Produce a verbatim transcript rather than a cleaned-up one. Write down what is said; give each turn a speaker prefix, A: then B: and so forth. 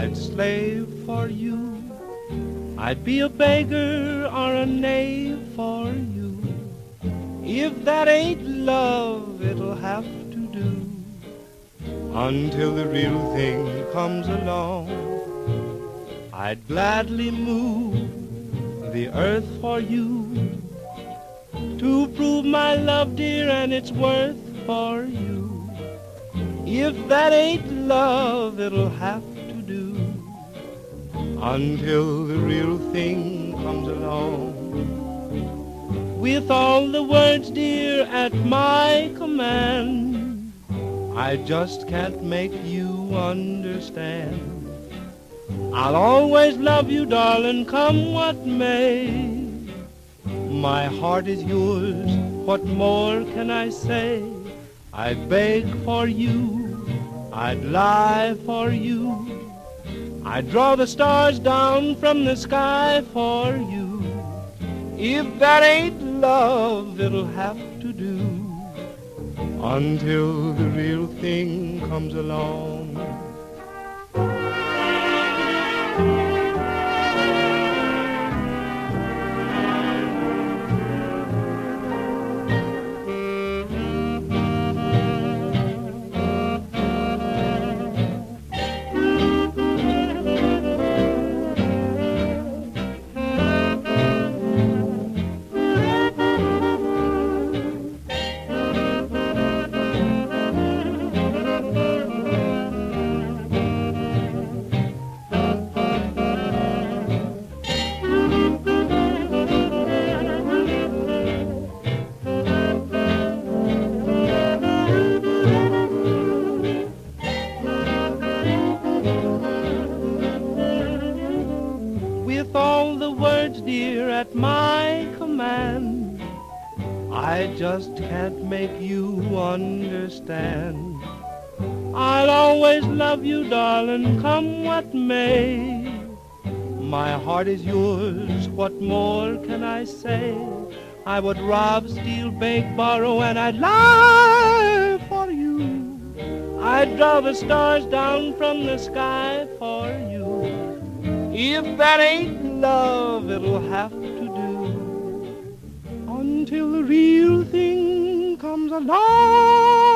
A: I'd slave for you. I'd be a beggar or a knave for you. If that ain't love, it'll have to do. Until the real thing comes along, I'd gladly move the earth for you, to prove my love, dear, and its worth for you. If that ain't love, it'll have to do. Until the real thing comes along. With all the words, dear, at my command, I just can't make you understand. I'll always love you, darling, come what may. My heart is yours, what more can I say? I'd beg for you, I'd lie for you, I'd draw the stars down from the sky for you. If that ain't love, it'll have to do. Until the real thing comes along. With all the words, dear, at my command, I just can't make you understand. I'll always love you, darling, come what may. My heart is yours, what more can I say? I would rob, steal, beg, borrow, and I'd lie for you. I'd draw the stars down from the sky for you. If that ain't love, it'll have to do. Until the real thing comes along.